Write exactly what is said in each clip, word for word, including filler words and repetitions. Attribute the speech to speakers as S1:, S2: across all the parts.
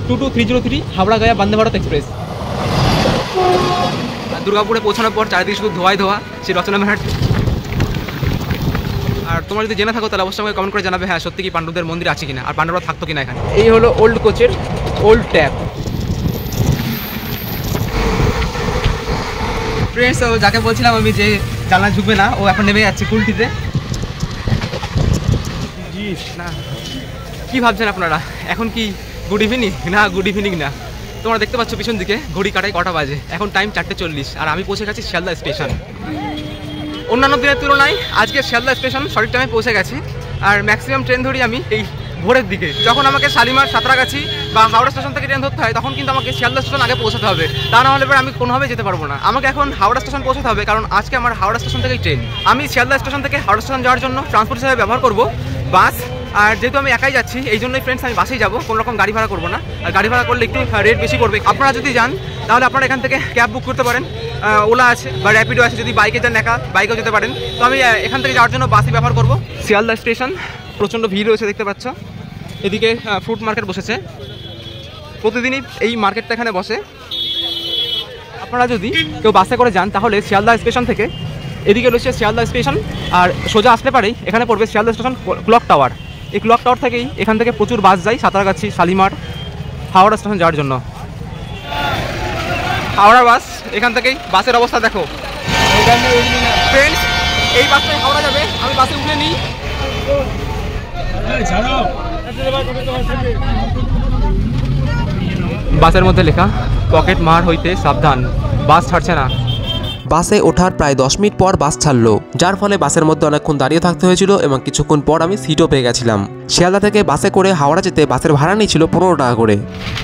S1: Two two three zero three Howrah Gaya Vande Bharat express. দুর্গাপুরে পৌঁছানোর পর চারিদিকে শুধু ধোয়াই ধোয়া সেই রচনা মেহাট। আর তোমরা যদি জেনে থাকো তাহলে অবশ্যই আমাকে কমেন্ট করে জানাবে হ্যাঁ সত্যি কি পাণ্ডবদের মন্দির আছে কিনা আর পাণ্ডবরা থাকতো কিনা এখানে। এই হলো ওল্ড কোচের ওল্ড ট্যাপ। ফ্রেন্ডস যাকে বলছিলাম আমি যে জানলা ঝুঁকবে না, ও এখন নেমে যাচ্ছে কুলটিতে। না কী ভাবছেন আপনারা, এখন কি গুড ইভিনিং? না গুড ইভিনিং না। তোমরা দেখতে পাচ্ছ পিছন দিকে ঘড়ি কাটায় কটা বাজে, এখন টাইম চারটে চল্লিশ আর আমি পৌঁছে গেছি শিয়ালদা স্টেশন। অন্যান্য দিনের তুলনায় আজকে শিয়ালদা স্টেশন সঠিক টাইমে পৌঁছে গেছি। আর ম্যাক্সিমাম ট্রেন ধরি আমি এই ভোরের দিকে, যখন আমাকে শালিমার সাঁতরাগাছি বা হাওড়া স্টেশন থেকে ট্রেন ধরতে হয় তখন কিন্তু আমাকে শিয়ালদা স্টেশন আগে পৌঁছাতে হবে, তা না হলে পরে আমি কোনোভাবে যেতে পারবো না। আমাকে এখন হাওড়া স্টেশন পৌঁছাতে হবে কারণ আজকে আমার হাওড়া স্টেশন থেকেই ট্রেন। আমি শিয়ালদা স্টেশন থেকে হাওড়া স্টেশন যাওয়ার জন্য ট্রান্সপোর্ট হিসেবে ব্যবহার করব বাস। আর যেহেতু আমি একাই যাচ্ছি এই জন্যই ফ্রেন্ডস আমি বাসেই যাবো, কোনো রকম গাড়ি ভাড়া করবো না। আর গাড়ি ভাড়া করলে একটু রেট বেশি পড়বে। আপনারা যদি যান তাহলে আপনারা এখান থেকে ক্যাব বুক করতে পারেন, ওলা আছে বা র্যাপিডো আছে। যদি বাইকে যান একা বাইকেও যেতে পারেন। তো আমি এখান থেকে যাওয়ার জন্য বাসই ব্যবহার করব। শিয়ালদা স্টেশন প্রচণ্ড ভিড় রয়েছে দেখতে পাচ্ছ। এদিকে ফ্রুট মার্কেট বসেছে, প্রতিদিনই এই মার্কেটটা এখানে বসে। আপনারা যদি কেউ বাসে করে যান তাহলে শিয়ালদা স্টেশন থেকে এদিকে রয়েছে শিয়ালদা স্টেশন আর সোজা আসতে পারেই এখানে পড়বে শিয়ালদা স্টেশন ক্লক টাওয়ার। এই ক্লক টাওয়ার থেকেই এখান থেকে প্রচুর বাস যায় সাঁতরাগাছি, শালিমার, হাওড়া স্টেশন যাওয়ার জন্য। হাওড়ার বাস এখান থেকেই, বাসের অবস্থা দেখো ফ্রেন্ডস। এই বাসটাই হাওড়া যাবে, আমি বাসে উঠে নিই। বাসের মধ্যে লেখা পকেট মার হইতে সাবধান, বাস ছাড়ছে না।
S2: বাসে ওঠার প্রায় দশ মিনিট পর বাস ছাড়লো, যার ফলে বাসের মধ্যে অনেকক্ষণ দাঁড়িয়ে থাকতে হয়েছিল এবং কিছুক্ষণ পর আমি সিটও পেয়ে গেছিলাম। শিয়ালদা থেকে বাসে করে হাওড়া যেতে বাসের ভাড়া নিয়েছিল পনেরো টাকা করে।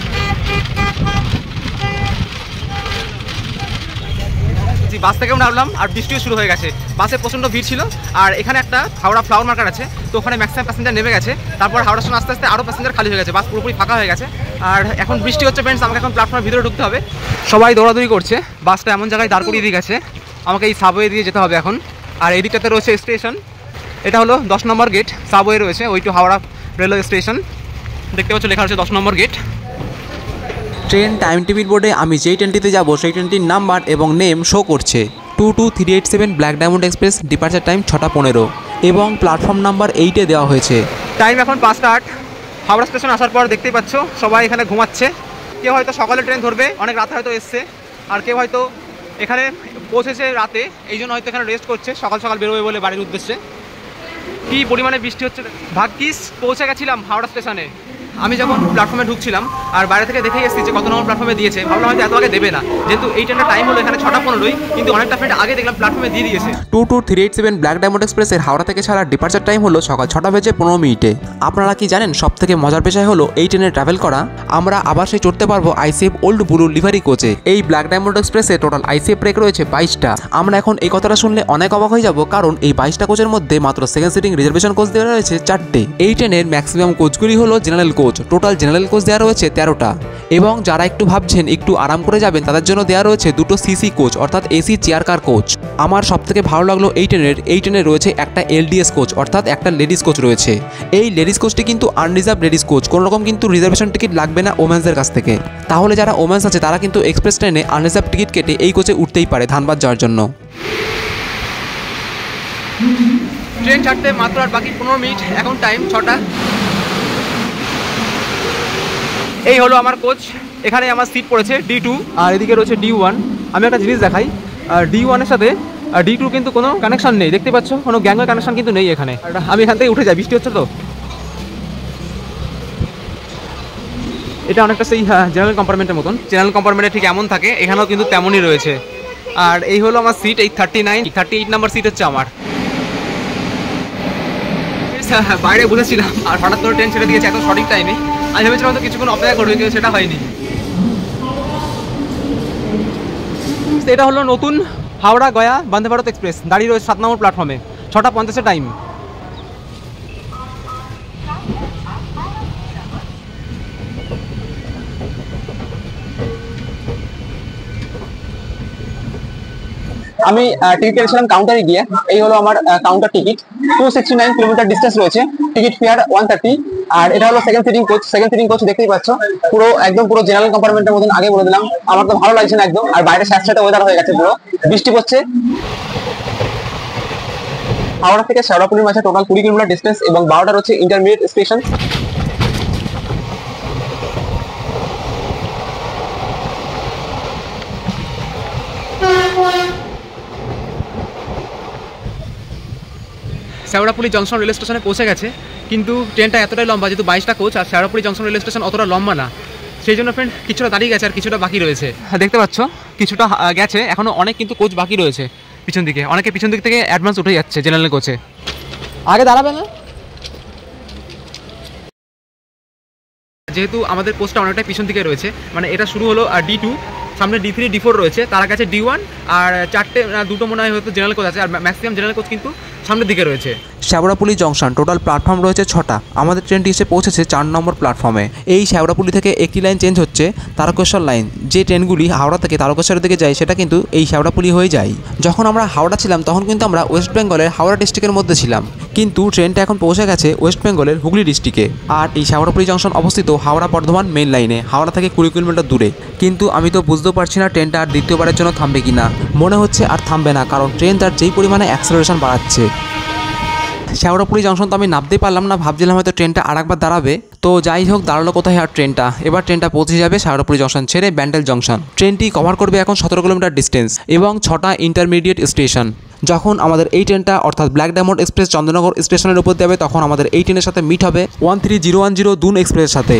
S1: বাস থেকেও নামলাম আর বৃষ্টিও শুরু হয়ে গেছে। বাসে প্রচণ্ড ভিড় ছিল আর এখানে একটা হাওড়া ফ্লাওয়ার মার্কেট আছে, তো ওখানে ম্যাক্সিমাম প্যাসেঞ্জার নেমে গেছে। তারপর হাওড়া স্টেশন আস্তে আস্তে আরও প্যাসেঞ্জার খালি হয়ে গেছে, বাস পুরোপুরি ফাঁকা হয়ে গেছে। আর এখন বৃষ্টি হচ্ছে ফ্রেন্ডস, আমাকে এখন প্ল্যাটফর্মের ভিতরে ঢুকতে হবে। সবাই দৌড়াদৌড়ি করছে, বাসটা এমন জায়গায় দাঁড় করিয়ে দিয়ে গেছে, আমাকে এই সাবওয়ে দিয়ে যেতে হবে এখন। আর এই দিকটাতে রয়েছে স্টেশন, এটা হলো দশ নম্বর গেট, সাবওয়ে রয়েছে ওই টু হাওড়া রেলওয়ে স্টেশন। দেখতে পাচ্ছ লেখা রয়েছে দশ number gate.
S2: Train time table বোর্ডে আমি যেই ট্রেনটিতে যাব সেই ট্রেনটির নাম্বার এবং নেম শো করছে two two three eight seven black diamond express, departure time ছটা পনেরো এবং প্ল্যাটফর্ম নাম্বার এইটে দেওয়া হয়েছে।
S1: টাইম এখন পাঁচটা আট। হাওড়া স্টেশন আসার পর দেখতেই পাচ্ছ সবাই এখানে ঘুমাচ্ছে। কেউ হয়তো সকালে ট্রেন ধরবে, অনেক রাতে হয়তো এসছে, আর কেউ হয়তো এখানে পৌঁছেছে রাতে, এই জন্য হয়তো এখানে রেস্ট করছে সকাল সকাল বেরোবে বলে বাড়ির উদ্দেশ্যে। কী পরিমাণে বৃষ্টি হচ্ছে, ভাগ্যিস পৌঁছে গেছিলাম হাওড়া স্টেশনে। আমি যখন প্ল্যাটফর্মে ঢুকছিলাম আর বাইরে থেকে দেখে এসেছি যে কত নম্বর প্ল্যাটফর্মে দিয়েছে, ভাবলাম হয়তো এত আগে দেবে না, যেহেতু এই ট্রেনটা টাইম হলো এখানে ছটা পনেরোই, কিন্তু অনেকটা ফ্রেন্ড আগে দেখলাম প্ল্যাটফর্মে দিয়ে দিয়েছে।
S2: Two two three eight seven black diamond এক্সপ্রেসের হাওড়া থেকে ছাড়ার ডিপার্চার টাইম হলো সকাল ছটা বেজে পনেরো মিনিটে। আপনারা কি জানেন সব থেকে মজার বিষয় হলো এই ট্রেনে ট্রাভেল করা, আমরা আবার সেই চড়তে পারবো আইসিএফ ওল্ড ব্লু লিভারি কোচে। এই ব্ল্যাক ডায়মন্ড এক্সপ্রেসে টোটাল আইসিএফ ব্রেক রয়েছে বাইশটা। আমরা এখন এই কথাটা শুনলে অনেক অবাক হয়ে যাব, কারণ এই বাইশটা কোচের মধ্যে মাত্র সেকেন্ড সিটিং রিজার্ভেশন কোচ দেওয়া রয়েছে চারটে। এই ট্রেনের ম্যাক্সিমাম কোচগুলি হলো general coach, total general coach দেওয়া রয়েছে তেরোটা। এবং যারা একটু ভাবছেন একটু আরাম করে যাবেন তাদের জন্য দেওয়া রয়েছে দুটো সিসি কোচ অর্থাৎ এসি চেয়ার কার কোচ। আমার সব থেকে ভালো লাগলো এই ট্রেনের এই ট্রেনে রয়েছে একটা এলডিএস কোচ অর্থাৎ একটা লেডিস কোচ রয়েছে। এই লেডিস কোচটি কিন্তু আনরিজার্ভ লেডিস কোচ, কোনো রকম কিন্তু রিজার্ভেশন টিকিট লাগবে না ওমেন্সদের কাছ থেকে। তাহলে যারা ওমেন্স আছে তারা কিন্তু এক্সপ্রেস ট্রেনে আনরিজার্ভ টিকিট কেটে এই কোচে উঠতেই পারে ধানবাদ যাওয়ার জন্য।
S1: ট্রেন ছাড়তে মাত্র আর বাকি পনেরো মিনিট, এখন টাইম ছটা। এই হলো আমার কোচ, এখানে আমার সিট পড়েছে ডি টু আর এদিকে রয়েছে ডি ওয়ান। আমি একটা জিনিস দেখাই, আর ডি ওয়ানের সাথে আর ডি টু কিন্তু কোনো কানেকশন নেই, দেখতে পাচ্ছ কোনো গ্যাংয়ের কানেকশন কিন্তু নেই এখানে। আমি এখান থেকে উঠে যাই, বৃষ্টি হচ্ছে তো। এটা অনেকটা সেই জেনারেল কম্পার্টমেন্টের মতন, জেনারেল কম্পার্টমেন্টে ঠিক এমন থাকে এখানেও কিন্তু তেমনই রয়েছে। আর এই হলো আমার সিট, এই thirty nine thirty eight number seat হচ্ছে আমার। বাইরে বসেছিলাম আর হঠাৎ করে ট্রেন ছেড়ে দিয়েছে এত সঠিক টাইমে। আমি ভেবেছিলাম তো কিছুক্ষণ অপেক্ষা করবে, কিন্তু সেটা হয়নি। এটা হলো নতুন হাওড়া গয়া বন্দে ভারত এক্সপ্রেস, দাঁড়িয়ে রয়েছে সাত নম্বর প্ল্যাটফর্মে, ছটা পঞ্চাশের টাইম।
S3: আমি টিকিট কেটেছিলাম কাউন্টারে গিয়ে। এই হলো আমার counter ticket. Two sixty nine kilometre distance রয়েছে, টিকিট ফেয়ার ওয়ান থার্টি। আর এটা হলো second sitting coach. Second sitting coach দেখতেই পাচ্ছ, পুরো একদম পুরো জেনারেল কম্পার্টমেন্টের মতন। আগে বলে দিলাম, আমার তো ভালো লাগছে না একদম। আর বাইরে স্যাঁতস্যাঁতে ওয়েদার হয়ে গেছে, পুরো বৃষ্টি পড়ছে। হাওড়া থেকে শেওড়াফুলির মাঝে টোটাল কুড়ি কিলোমিটার ডিস্টেন্স এবং বারোটা হচ্ছে intermediate station.
S1: Sheoraphuli junction rail স্টেশনে পৌঁছে গেছে, কিন্তু ট্রেনটা এতটাই লম্বা, যেহেতু বাইশটা কোচ আর শেওড়াফুলি জংশন রেল স্টেশন অতটা লম্বা না, সেই জন্য ফ্রেন্ড কিছুটা দাঁড়িয়ে গেছে আর কিছুটা বাকি রয়েছে। দেখতে পাচ্ছ কিছুটা গেছে, এখনো অনেক কিন্তু কোচ বাকি রয়েছে পিছন দিকে। অনেকে পিছন দিক থেকে অ্যাডভান্স উঠে যাচ্ছে জেনারেল কোচে। আগে দাঁড়াবে না, যেহেতু আমাদের কোচটা অনেকটা পিছন দিকে রয়েছে। মানে এটা শুরু হলো ডি টু, সামনে ডি থ্রি ডি ফোর রয়েছে, তার কাছে ডি ওয়ান আর চারটে দুটো মনে হয় হয়তো জেনারেল কোচ আছে, আর ম্যাক্সিমাম জেনারেল কোচ কিন্তু সামনের দিকে রয়েছে।
S2: শেওড়াফুলি জংশন টোটাল প্ল্যাটফর্ম রয়েছে ছটা। আমাদের ট্রেনটি এসে পৌঁছেছে চার নম্বর প্ল্যাটফর্মে। এই শেওড়াফুলি থেকে একটি লাইন চেঞ্জ হচ্ছে, তারকেশ্বর লাইন। যে ট্রেনগুলি হাওড়া থেকে তারকেশ্বরের দিকে যায় সেটা কিন্তু এই শেওড়াফুলি হয়ে যায়। যখন আমরা হাওড়া ছিলাম তখন কিন্তু আমরা ওয়েস্ট বেঙ্গলের হাওড়া ডিস্ট্রিক্টের মধ্যে ছিলাম, কিন্তু ট্রেনটা এখন পৌঁছে গেছে ওয়েস্ট বেঙ্গলের হুগলি ডিস্ট্রিক্টে। আর এই শেওড়াফুলি জংশন অবস্থিত হাওড়া বর্ধমান মেন লাইনে, হাওড়া থেকে কুড়ি কিলোমিটার দূরে। কিন্তু আমি তো বুঝতেও পারছি না ট্রেনটা আর দ্বিতীয়বারের জন্য থামবে কিনা। মনে হচ্ছে আর থামবে না, কারণ ট্রেন তার যেই পরিমাণে অ্যাক্সেলারেশন বাড়াচ্ছে। শেওড়াফুলি জংশন তো আমি নামতেই পারলাম না, ভাবছিলাম হয়তো ট্রেনটা আর একবার দাঁড়াবে। তো যাই হোক, দাঁড়ালো কোথায় আর ট্রেনটা। এবার ট্রেনটা পৌঁছে যাবে শেওড়াফুলি জংশন ছেড়ে ব্যান্ডেল জংশন। ট্রেনটি কভার করবে এখন সতেরো কিলোমিটার ডিস্টেন্স এবং ছটা ইন্টারমিডিয়েট স্টেশন। যখন আমাদের এই ট্রেনটা অর্থাৎ ব্ল্যাক ডায়মন্ড এক্সপ্রেস চন্দ্রনগর স্টেশনের উপর যাবে, তখন আমাদের এই ট্রেনের সাথে মিট হবে one three zero one zero Doon এক্সপ্রেসের সাথে।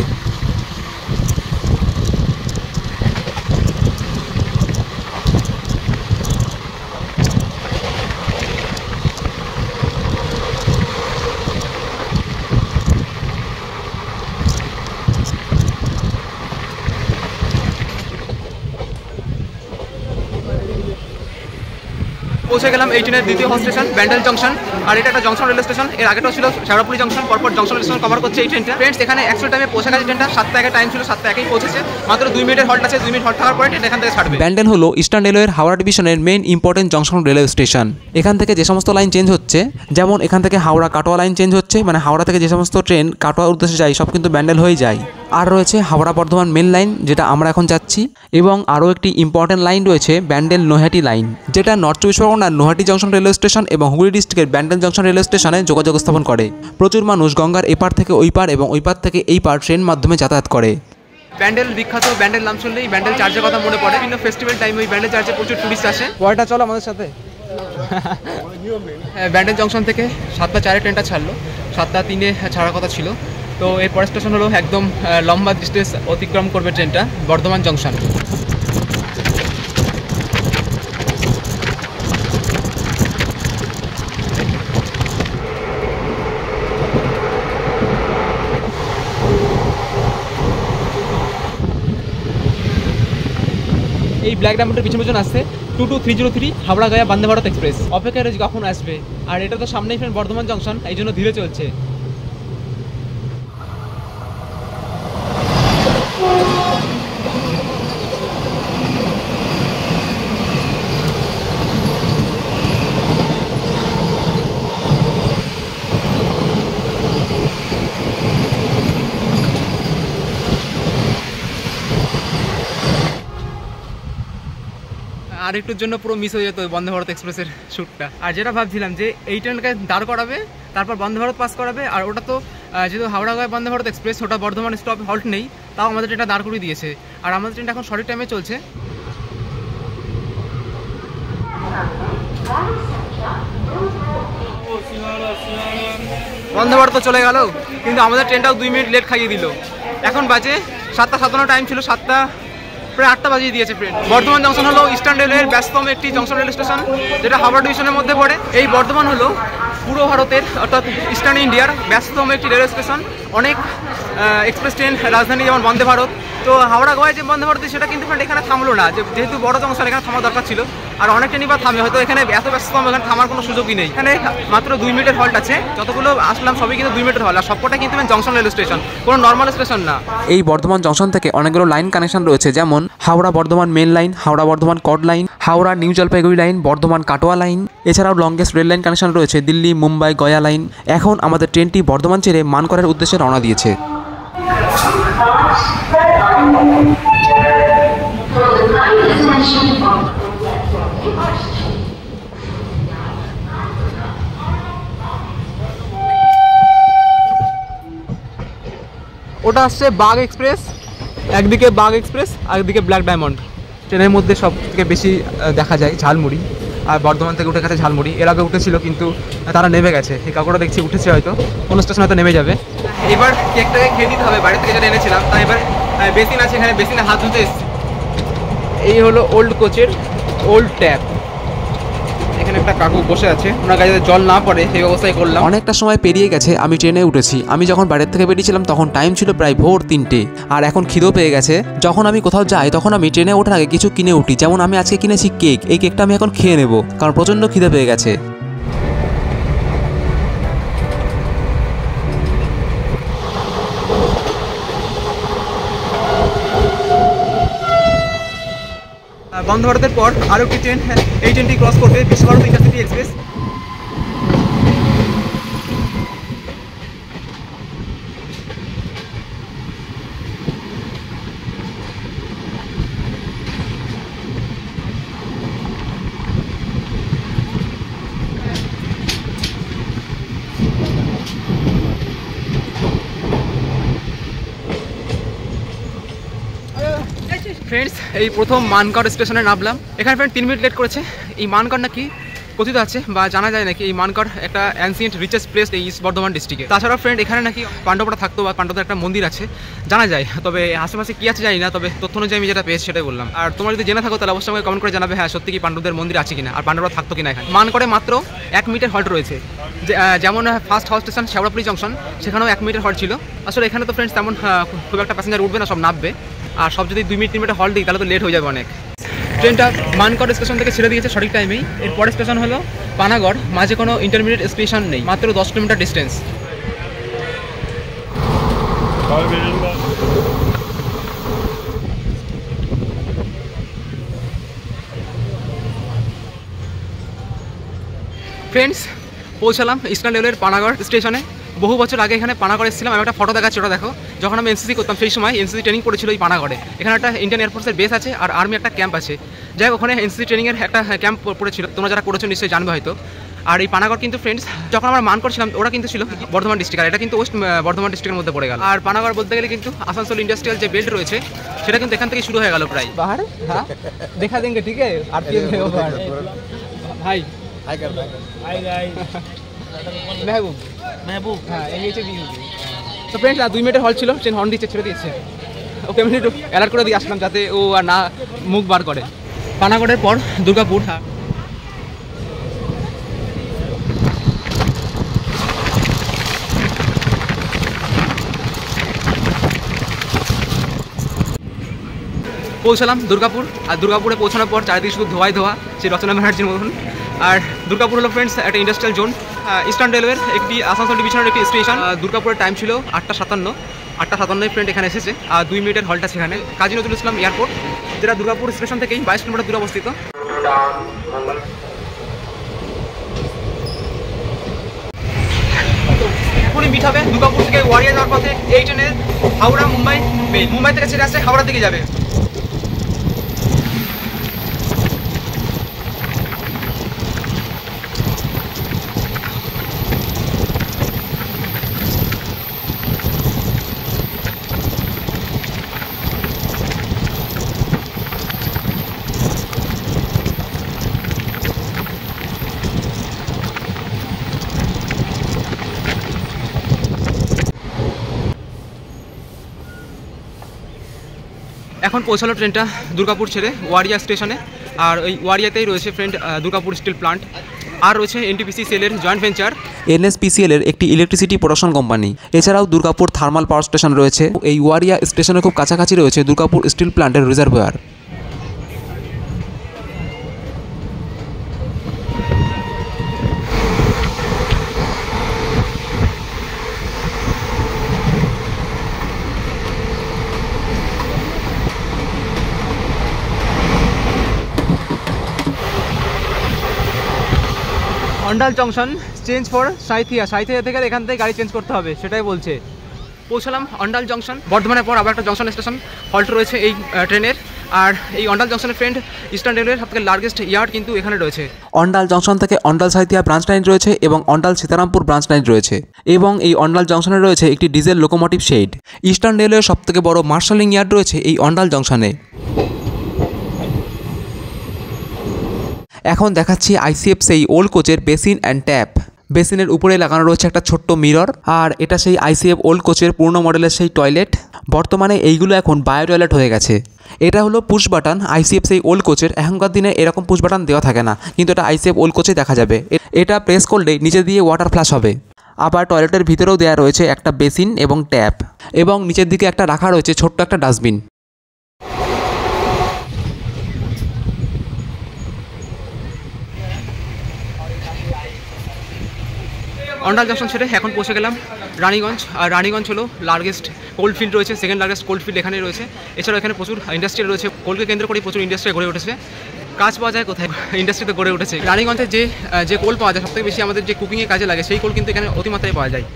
S1: পৌঁছে গেলাম এই ট্রেনের দ্বিতীয় হল স্টেশন ব্যান্ডেল জংশন। আর এটা একটা জংশন রেল স্টেশন, এর আগেটাও ছিল শেওড়াফুলি জংশন, পরপর জংশন রেল স্টেশন কভার করছে এই ট্রেনটা। ফ্রেন্ডস, এখানে অ্যাকচুয়াল টাইমে পৌঁছে গেছে ট্রেনটা সাতটা একে টাইম ছিল, সাতটা একেই পৌঁছেছে। মাত্র দুই মিনিটের হল্ট আছে, দুই মিনিট হল্ট থাকার পরে ট্রেন এখান থেকে ছাড়বে।
S2: ব্যান্ডেল হলো ইস্টার্ন রেলওয়ের হাওড়া ডিভিশনের main important junction railway station. এখান থেকে যে সমস্ত লাইন চেঞ্জ হচ্ছে, যেমন এখান থেকে হাওড়া কাটোয়া লাইন চেঞ্জ হচ্ছে, মানে হাওড়া থেকে যে সমস্ত ট্রেন কাটোয়ার উদ্দেশ্যে যায় সব কিন্তু ব্যান্ডেল হয়ে যায়। আর রয়েছে হাওড়া বর্ধমান মেন লাইন, যেটা আমরা এখন যাচ্ছি, এবং আরও একটি ইম্পর্টেন্ট লাইন রয়েছে ব্যান্ডেল নৈহাটি লাইন, যেটা নর্থ চব্বিশ পরগনার নৈহাটি জংশন রেলওয়ে স্টেশন এবং হুগলি ডিস্ট্রিক্টের ব্যান্ডেল জংশন রেলওয়ে স্টেশনে যোগাযোগ স্থাপন করে। প্রচুর মানুষ গঙ্গার এপার থেকে ওই পার এবং ওই পার থেকে এই পার ট্রেন মাধ্যমে যাতায়াত করে।
S1: ব্যান্ডেল বিখ্যাত, ব্যান্ডেল নাম শুনলেই ব্যান্ডেল চার্চের কথা মনে পড়ে। বিভিন্ন ফেস্টিভ্যাল টাইম ওই ব্যান্ডেল চার্চে প্রচুর টুরিস্ট আসে। পয়টা চলো আমাদের সাথে। ব্যান্ডেল জংশন থেকে সাতটা চারে ট্রেনটা ছাড়লো, সাতটা তিনে ছাড়ার কথা ছিল। তো এর পরের স্টেশন হলো একদম লম্বা ডিস্টেন্স অতিক্রম করবে ট্রেনটা, বর্ধমান জংশন। এই ব্ল্যাক ডায়মন্ডের পিছন পিছন আসছে two two three zero three Howrah Gaya Vande Bharat express. অপেক্ষায় রয়েছে কখন আসবে। আর এটা তো সামনেই ফ্রেন্ড বর্ধমান জংশন, এই জন্য ধীরে চলছে। আর একটুর জন্য পুরো মিস হয়ে যেত বন্দে ভারত এক্সপ্রেসের শ্যুটটা। আর যেটা ভাবছিলাম যে এই ট্রেনটাকে দাঁড় করাবে, তারপর বন্দে ভারত পাস করাবে। আর ওটা তো যেহেতু হাওড়া গয়া বন্দে ভারত এক্সপ্রেস, ওটা বর্ধমান স্টপ হল্ট নেই, তাও আমাদের ট্রেনটা দাঁড় করিয়ে দিয়েছে। আর আমাদের ট্রেনটা এখন সঠিক টাইমে চলছে। বন্দে ভারত তো চলে গেল, কিন্তু আমাদের ট্রেনটাও দুই মিনিট লেট খাইয়ে দিল। এখন বাজে সাতটা সাতান্ন, টাইম ছিল সাতটা প্রায় আটটা বাজিয়ে দিয়েছে ট্রেন। বর্ধমান জংশন হলো ইস্টার্ন রেলওয়ের ব্যস্ততম একটি জংশন রেল স্টেশন, যেটা হাওড়া ডিভিশনের মধ্যে পড়ে। এই বর্ধমান হলো পুরো ভারতের অর্থাৎ ইস্টার্ন ইন্ডিয়ার ব্যস্ততম একটি রেলওয়ে স্টেশন। অনেক এক্সপ্রেস ট্রেন রাজধানী যেমন বন্দে ভারত, তো হাওড়া গোয়ায় যে বন্দে ভারত সেটা কিন্তু ফ্রেন্ড এখানে থামলো না, যেহেতু বড় জংশন এখানে থামার দরকার ছিল। আর অনেক ট্রেনই বা থামে, হয়তো এখানে এত ব্যস্ততম এখানে থামার কোনো সুযোগই নেই। এখানে মাত্র দুই মিনিটের হল্ট আছে, যতগুলো আসলাম সবই কিন্তু দুই মিনিটের হল, আর সবকটা কিন্তু জংশন রেল স্টেশন, কোনো নর্মাল স্টেশন না।
S2: এই বর্ধমান জংশন থেকে অনেকগুলো লাইন কানেকশন রয়েছে, যেমন হাওড়া বর্ধমান মেন লাইন, হাওড়া বর্ধমান কড line, Howrah new Jalpaiguri line, Bardhaman Katwa line. এছাড়াও লংগেস্ট রেল লাইন কানেকশন রয়েছে দিল্লি, মুম্বাই, গয়া লাইন। এখন আমাদের ট্রেনটি বর্ধমান ছেড়ে মানকরের উদ্দেশ্যে রওনা দিয়েছে।
S1: ওটা আসছে বাগ এক্সপ্রেস, একদিকে বাগ এক্সপ্রেস আর একদিকে ব্ল্যাক ডায়মন্ড। ট্রেনের মধ্যে সব থেকে বেশি দেখা যায় ঝালমুড়ি, আর বর্ধমান থেকে উঠে গেছে ঝালমুড়ি। এর আগে উঠেছিল কিন্তু তারা নেমে গেছে, এই কাকুরা দেখছি উঠেছে, হয়তো কোনো স্টেশনে হয়তো নেমে যাবে। এবার কেকটাকে খেয়ে নিতে হবে, বাড়ি থেকে যেটা এনেছিলাম। তাই এবার বেসিন আছে এখানে, বেসিনে হাত ধুতে এসেছি। এই হলো ওল্ড কোচের ওল্ড ট্যাপ। এখানে একটা কাকু বসে আছে, ওনার গাড়িতে জল না পড়ে সেই ব্যবস্থাই করলাম।
S2: অনেকটা সময় পেরিয়ে গেছে, আমি ট্রেনে উঠেছি। আমি যখন বাড়ির থেকে বেরিয়েছিলাম তখন টাইম ছিল প্রায় ভোর তিনটে, আর এখন খিদেও পেয়ে গেছে। যখন আমি কোথাও যাই তখন আমি ট্রেনে ওঠার আগে কিছু কিনে উঠি, যেমন আমি আজকে কিনেছি কেক। এই কেকটা আমি এখন খেয়ে নেব, কারণ প্রচণ্ড খিদে পেয়ে গেছে।
S1: বন্দে ভারতের পর আরও একটি ট্রেন এই ট্রেনটি ক্রস করবে, বিশ্বভারতী ইন্টারসিটি এক্সপ্রেস। ফ্রেন্ডস, এই প্রথম মানকড় স্টেশনে নামলাম। এখানে ফ্রেন্ড তিন মিনিট লেট করেছে। এই মানকড় নাকি কথিত আছে বা জানা যায় নাকি এই মানকড় একটা অ্যানসিয়েন্ট রিচেস্ট প্লেস এই ইস্ট বর্ধমান ডিস্ট্রিক্টে। তাছাড়াও ফ্রেন্ড এখানে নাকি পাণ্ডবরা থাকতো বা পাণ্ডবদের একটা মন্দির আছে জানা যায়, তবে আশেপাশে কী আছে জানি না, তবে তথ্য অনুযায়ী আমি যেটা পেয়েছি সেটাই বললাম। আর তোমরা যদি জেনে থাকো তাহলে অবশ্যই আমাকে কমেন্ট করে জানাবে, হ্যাঁ সত্যি কি পাণ্ডবদের মন্দির আছে কিনা আর পাণ্ডবরা থাকতো কিনা এখানে। মানকড়ে মাত্র এক মিনিটের হল্ট রয়েছে, যেমন first house station Sheoraphuli junction, সেখানেও এক মিনিটের হল্ট ছিল। আসলে এখানে তো ফ্রেন্ডস তেমন খুব একটা প্যাসেঞ্জার উঠবে না, সব নামবে। আর সব যদি দুই মিনিট তিন মিনিট হল্ট দিই তাহলে তো লেট হয়ে যাবে অনেক। ট্রেনটা মানকড় স্টেশন থেকে ছেড়ে দিয়েছে সঠিক টাইমেই। এর পরের স্টেশন হলো পানাগড়, মাঝে কোনো ইন্টারমিডিয়েট স্টেশন নেই, মাত্র দশ কিলোমিটার ডিস্টেন্স। ফ্রেন্ডস, পৌঁছালাম ইস্টার্ন রেলের পানাগড় স্টেশনে। বহু বছর আগে এখানে পানাগড়ে এসেছিলাম। আমি একটা ফটো দেখাচ্ছি, ওটা দেখো। যখন আমি এনসিসি করতাম সেই সময় এনসিসি ট্রেনিং করেছিল এই পানাগড়ে। এখানে একটা ইন্ডিয়ান এয়ারফোর্সের বেস আছে আর আর্মি একটা ক্যাম্প আছে। যাই হোক, ওখানে এনসিসি ট্রেনিংয়ের একটা ক্যাম্প পড়েছিল, তোমরা যারা করেছো নিশ্চয়ই জানবে হয়তো। আর এই পানাগড় কিন্তু ফ্রেন্ডস যখন আমরা মান করছিলাম ওরা কিন্তু ছিল বর্ধমান ডিস্ট্রিক্ট, আর এটা কিন্তু ওয়েস্ট বর্ধমান ডিস্ট্রিক্টের মধ্যে পড়ে গেল। আর পানাগড় বলতে গেলে কিন্তু আসানসোল ইন্ডাস্ট্রিয়াল যে বেল্ট রয়েছে সেটা কিন্তু এখান থেকে শুরু হয়ে গেল প্রায়। বাহার হ্যাঁ দেখা দেंगे, ঠিক আছে। আর ভাই হাই কর হাই গাইস, মেহবুব মেহবুব হ্যাঁ এই হচ্ছে বিউটি। তো ফ্রেন্ডস, আর দুই মিনিটের হল ছিল, ট্রেন হর্ন দিচ্ছে, ছেড়ে দিয়েছে। ওকে আমি একটু অ্যালার্ট করে দিয়ে আসলাম যাতে ও আর না মুখ বার করে। পানাগড়ের পর দুর্গাপুর। হ্যাঁ, পৌঁছালাম দুর্গাপুর। আর দুর্গাপুরে পৌঁছানোর পর চারিদিকে শুধু ধোয়াই ধোয়া, সেই রচনা ব্যানার্জির মতন। আর দুর্গাপুর হলো ফ্রেন্ডস একটা ইন্ডাস্ট্রিয়াল জোন, ইস্টার্ন রেলওয়ের একটি আসানসোল ডিভিশনের একটি স্টেশন। দুর্গাপুরের টাইম ছিল আটটা সাতান্ন আটটা সাতান্নয় ফ্রেন্ড এখানে এসেছে। আর দুই মিনিটের হলটা সেখানে কাজী নজরুল ইসলাম এয়ারপোর্ট, যেটা দুর্গাপুর স্টেশন থেকেই বাইশ কিলোমিটার দূরে অবস্থিত। এখনই মিট হবে দুর্গাপুর থেকে ওয়ারিয়া যাওয়ার পথে এই ট্রেনে হাওড়া মুম্বাই মেল। মুম্বাই থেকে ছেড়ে আসছে হাওড়া দিকে যাবে। এখন পৌঁছালো ট্রেনটা দুর্গাপুর ছেড়ে ওয়ারিয়া স্টেশনে। আর ওই ওয়ারিয়াতেই রয়েছে ফ্রেন্ড দুর্গাপুর স্টিল প্লান্ট। আর রয়েছে এনটিপিসিসিএল এর জয়েন্ট ভেঞ্চার
S2: এনএসপিসিএল এর একটি ইলেকট্রিসিটি প্রোডাকশন কোম্পানি। এছাড়াও দুর্গাপুর থার্মাল পাওয়ার স্টেশন রয়েছে। এই ওয়ারিয়া স্টেশনের খুব কাছাকাছি রয়েছে দুর্গাপুর স্টিল প্ল্যান্টের রিজার্ভয়ার।
S1: Andal junction change for Sainthia. Sainthia থেকে এখান থেকে গাড়ি চেঞ্জ করতে হবে, সেটাই বলছে। পৌঁছালাম অন্ডাল জংশন। বর্ধমানের পর আবার একটা জংশন স্টেশন হল্ট রয়েছে এই ট্রেনের। আর এই অন্ডাল জংশনের ফ্রেন্ড ইস্টার্ন রেলওয়ের সবথেকে লার্জেস্ট ইয়ার্ড কিন্তু এখানে রয়েছে।
S2: অন্ডাল জংশন থেকে অন্ডাল সাঁইথিয়া ব্রাঞ্চ লাইন রয়েছে এবং অন্ডাল সীতারামপুর ব্রাঞ্চ লাইন রয়েছে এবং এই অন্ডাল জংশনে রয়েছে একটি ডিজেল লোকোমোটিভ শেড। ইস্টার্ন রেলওয়ের সবথেকে বড় মার্শালিং ইয়ার্ড রয়েছে এই অন্ডাল জংশনে। এখন দেখাচ্ছি আইসিএফ সেই ওল্ড কোচের বেসিন অ্যান্ড ট্যাপ। বেসিনের উপরে লাগানো রয়েছে একটা ছোট্ট মিরর, আর এটা সেই আইসিএফ ওল্ড কোচের পুরনো মডেলের সেই টয়লেট। বর্তমানে এইগুলো এখন বায়ো টয়লেট হয়ে গেছে। এটা হলো পুশ বাটন আইসিএফ সেই ওল্ড কোচের। এখনকার দিনে এরকম পুশ বাটন দেওয়া থাকে না, কিন্তু এটা আইসিএফ ওল্ড কোচে দেখা যাবে। এটা প্রেস করলেই নিচে দিয়ে ওয়াটার ফ্ল্যাশ হবে। আবার টয়লেটের ভিতরেও দেওয়া রয়েছে একটা বেসিন এবং ট্যাপ, এবং নিচের দিকে একটা রাখা রয়েছে ছোট্ট একটা ডাস্টবিন।
S1: অন্ডাল জংশন ছেড়ে এখন পৌঁছে গেলাম রানীগঞ্জ। আর রানীগঞ্জ হলো লার্জেস্ট কোল্ড ফিল্ড রয়েছে, সেকেন্ড লার্জেস্ট কোল্ড ফিল্ড এখানে রয়েছে। এছাড়াও এখানে প্রচুর ইন্ডাস্ট্রি রয়েছে। কোলকে কেন্দ্র করে প্রচুর ইন্ডাস্ট্রি গড়ে উঠেছে। কাজ পাওয়া যায় কোথায়? ইন্ডাস্ট্রিতে গড়ে উঠেছে। রানীগঞ্জে যে যে কোল পাওয়া যায় সবথেকে বেশি আমাদের যে কুকিংয়ে কাজে লাগে, সেই কোল কিন্তু এখানে অতিমাত্রায় পাওয়া যায়।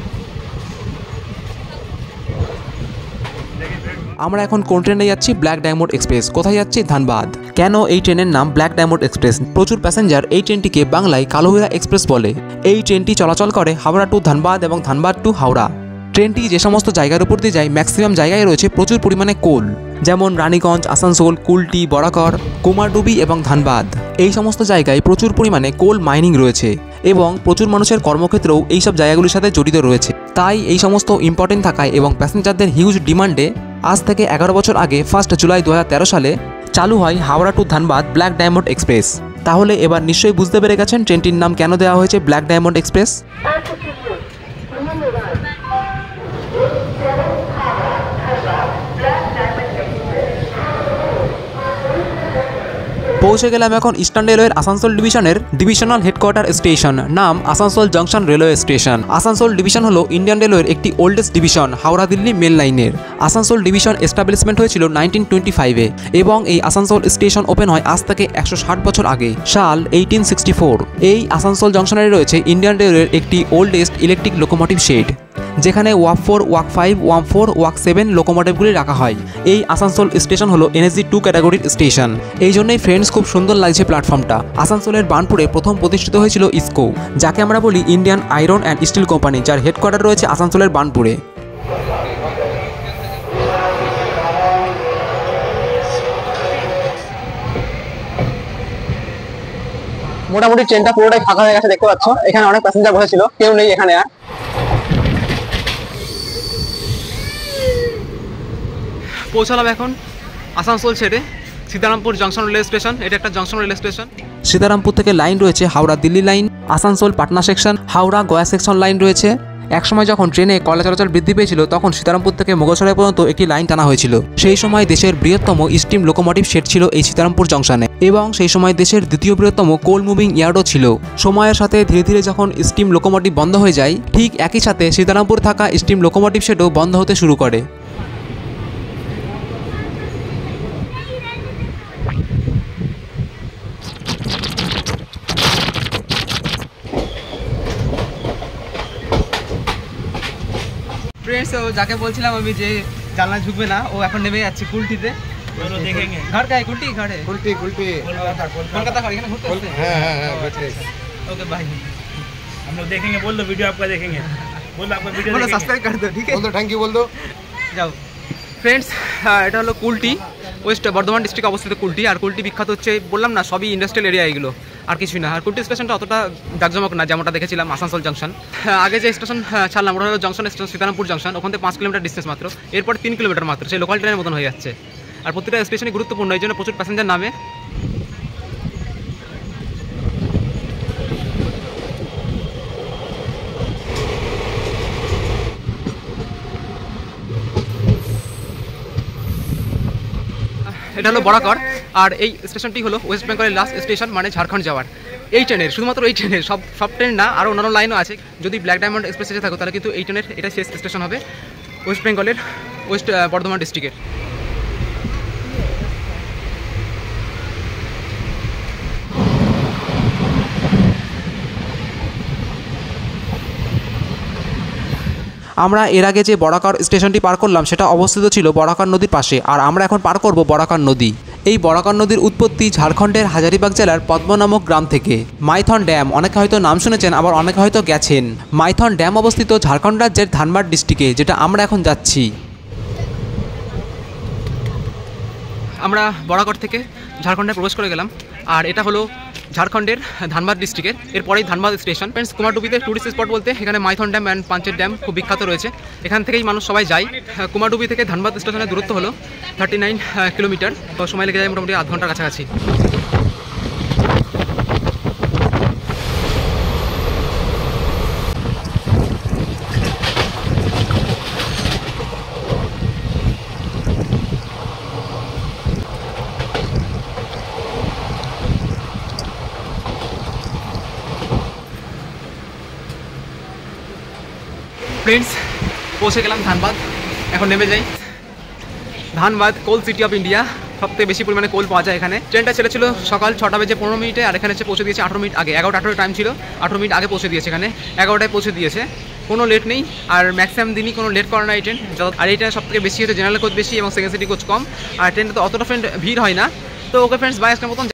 S2: আমরা এখন কোন ট্রেনে যাচ্ছি? Black diamond express. কোথায় যাচ্ছি? ধানবাদ। কেন এই ট্রেনের নাম ব্ল্যাক ডায়মন্ড এক্সপ্রেস? প্রচুর প্যাসেঞ্জার এই ট্রেনটিকে বাংলায় কালোহীরা এক্সপ্রেস বলে। এই ট্রেনটি চলাচল করে হাওড়া টু ধানবাদ এবং ধানবাদ টু হাওড়া। ট্রেনটি যে সমস্ত জায়গার উপর দিয়ে যায় ম্যাক্সিমাম জায়গায় রয়েছে প্রচুর পরিমাণে কোল, যেমন রানীগঞ্জ, আসানসোল, কুলটি, বরাকর, কুমারডুবি এবং ধানবাদ। এই সমস্ত জায়গায় প্রচুর পরিমাণে কোল মাইনিং রয়েছে এবং প্রচুর মানুষের কর্মক্ষেত্রেও এইসব জায়গাগুলির সাথে জড়িত রয়েছে। তাই এই সমস্ত ইম্পর্টেন্ট থাকায় এবং প্যাসেঞ্জারদের হিউজ ডিমান্ডে আজ থেকে এগারো বছর আগে ফার্স্ট জুলাই দু হাজার তেরো সালে চালু হয় Howrah to Dhanbad black diamond express. তাহলে এবার নিশ্চয়ই বুঝতে পেরে গেছেন ট্রেনটির নাম কেন দেওয়া হয়েছে ব্ল্যাক ডায়মন্ড এক্সপ্রেস। পৌঁছে গেলাম এখন ইস্টার্ন রেলওয়ের আসানসোল ডিভিশনের ডিভিশনাল হেডকোয়ার্টার স্টেশন, নাম Asansol junction railway station. Asansol division হলো ইন্ডিয়ান রেলওয়ের একটি oldest division Howrah Delhi mail লাইনের। আসানসোল ডিভিশন এস্টাবলিশমেন্ট হয়েছিল নাইনটিন টোয়েন্টি ফাইভে এবং এই আসানসোল স্টেশন ওপেন হয় আজ থেকে একশো ষাট বছর আগে, সাল এইটিন সিক্সটি ফোর। এই আসানসোল জংশনে রয়েছে ইন্ডিয়ান রেলওয়ের একটি ওল্ডেস্ট ইলেকট্রিক লোকোমোটিভ শেড, যেখানে walk four, walk five, walk four, walk seven লোকোমোটিভগুলি রাখা হয়। এই আসানসোল স্টেশন হলো এনএসজি টু ক্যাটাগরির স্টেশন। এই জন্যই ফ্রেন্ডস খুব সুন্দর লাগছে প্ল্যাটফর্মটা। আসানসোলের বার্নপুরে প্রথম প্রতিষ্ঠিত হয়েছিল ইসকো, যাকে আমরা বলি Indian iron and steel company, যার হেডকোয়ার্টার রয়েছে আসানসোলের বার্নপুরে।
S3: মোটামুটি ট্রেনটা পুরোটাই ফাঁকা হয়ে গেছে, দেখতে পাচ্ছ। এখানে অনেক প্যাসেঞ্জার বসেছিল, কেউ নেই এখানে আর।
S1: পৌঁছালাম এখন আসানসোল ছেড়ে সীতারামপুর জংশন রেলওয়ে স্টেশন। এটা একটা জংশন রেলওয়ে স্টেশন।
S2: সীতারামপুর থেকে লাইন রয়েছে Howrah Delhi line, Asansol Patna section, Howrah Gaya section line রয়েছে। একসময় যখন ট্রেনে কয়লা চলাচল বৃদ্ধি পেয়েছিল তখন সীতারামপুর থেকে মুগলসরাই পর্যন্ত একটি লাইন টানা হয়েছিল। সেই সময় দেশের বৃহত্তম স্টিম লোকোমোটিভ শেড ছিল এই সীতারামপুর জংশনে এবং সেই সময় দেশের দ্বিতীয় বৃহত্তম কোল মুভিং ইয়ার্ডও ছিল। সময়ের সাথে ধীরে ধীরে যখন স্টিম লোকোমোটিভ বন্ধ হয়ে যায়, ঠিক একই সাথে সীতারামপুর থাকা স্টিম লোকোমোটিভ শেডও বন্ধ হতে শুরু করে।
S1: फ्रेंड्स जाके बोलছিলাম আমি যে জানলা ঝুঁকবে না, ও এখন নেমে যাচ্ছে কুলটিতে। চলো देखेंगे घर का है कुल्टी घर है कुल्टी कुल्टी कोलकाता घर এখানে ঘুরতে আসছে।
S4: हां हां हां बैठे
S1: ओके भाई
S4: हम लोग देखेंगे। बोल दो वीडियो आपका देखेंगे। बोल आपका वीडियो
S1: बोलो सब्सक्राइब कर दो, ठीक है?
S4: बोल दो थैंक यू बोल दो।
S1: যাও ফ্রেন্ডস, এটা হলো কুলটি, ওয়েস্ট বর্ধমান ডিস্ট্রিক্ট অবস্থিত কুলটি। আর কুলটি বিখ্যাত হচ্ছে বললাম না, সবই ইন্ডাস্ট্রিয়াল এরিয়া এগুলো, আর কিছুই না। আর কুলটি স্টেশনটা অতটা জাকজমক না যেমনটা দেখেছিলাম আসানসোল জংশন। আগে যে স্টেশন ছাড়লাম ওটা হলো জংশন স্টেশন সীতারামপুর জংশন, ওখান থেকে পাঁচ কিলোমিটার ডিস্টেন্স মাত্র। এরপর তিন কিলোমিটার মাত্র, সেই লোকাল ট্রেনের মতন হয়ে যাচ্ছে। আর প্রতিটা স্টেশনই গুরুত্বপূর্ণ, এই জন্য প্রচুর প্যাসেঞ্জার নামে। এটা হলো বরাকর, আর এই স্টেশনটি হলো ওয়েস্ট বেঙ্গলের লাস্ট স্টেশন, মানে ঝাড়খণ্ড যাওয়ার। এই ট্রেনের, শুধুমাত্র এই ট্রেনের, সব সব ট্রেন না, আরও অন্যান্য লাইনও আছে। যদি ব্ল্যাক ডায়মন্ড এক্সপ্রেসে থাকো তাহলে কিন্তু এই ট্রেনের এটা শেষ স্টেশন হবে ওয়েস্ট বেঙ্গলের ওয়েস্ট বর্ধমান ডিস্ট্রিক্টের।
S2: আমরা এর আগে যে বরাকর স্টেশনটি পার করলাম সেটা অবস্থিত ছিল বরাকর নদীর পাশে, আর আমরা এখন পার করব বরাকর নদী। এই বরাকর নদীর উৎপত্তি ঝাড়খণ্ডের হাজারিবাগ জেলার পদ্ম নামক গ্রাম থেকে। মাইথন ড্যাম, অনেকে হয়তো নাম শুনেছেন, আবার অনেকে হয়তো গেছেন। মাইথন ড্যাম অবস্থিত ঝাড়খণ্ড রাজ্যের ধানবাদ ডিস্ট্রিক্টে, যেটা আমরা এখন যাচ্ছি।
S1: আমরা বরাকর থেকে ঝাড়খণ্ডে প্রবেশ করে গেলাম, আর এটা হলো ঝাড়খণ্ডের ধানবাদ ডিস্ট্রিক্টের, এরপরেই ধানবাদ স্টেশন। ফ্রেন্ডস, কুমারডুবিতে টুরিস্ট স্পট বলতে এখানে মাইথন ড্যাম অ্যান্ড পাঞ্চের ড্যাম খুব বিখ্যাত রয়েছে, এখান থেকেই মানুষ সবাই যায়। কুমারডুবি থেকে ধানবাদ স্টেশনের দূরত্ব হলো থার্টি নাইন কিলোমিটার, তো সময় লেগে যায় মোটামুটি আধ ঘন্টার কাছাকাছি। ফ্রেন্ডস, পৌঁছে গেলাম ধানবাদ, এখন নেমে যাই। Dhanbad coal city of India, সবথেকে বেশি পরিমাণে কোল পাওয়া যায় এখানে। ট্রেনটা ছেড়েছিল সকাল ছটা বেজে পনেরো মিনিটে, আর এখানে এসে পৌঁছে দিয়েছে আঠারো মিনিট আগে। এগারোটা আঠারো টাইম ছিল, আঠারো মিনিট আগে পৌঁছে দিয়েছে এখানে, এগারোটায় পৌঁছে দিয়েছে। কোনো লেট নেই, আর ম্যাক্সিমাম দিনই কোনো লেট করে না এই ট্রেন। আর এই ট্রেন সবথেকে বেশি হচ্ছে জেনারেল কোচ বেশি এবং সেকেন্ড সিটি কোচ কম, আর ট্রেনটা তো অতটা ফ্রেন্ড ভিড় হয় না। তো ওকে ফ্রেন্ডস, বাই আজকের মতন।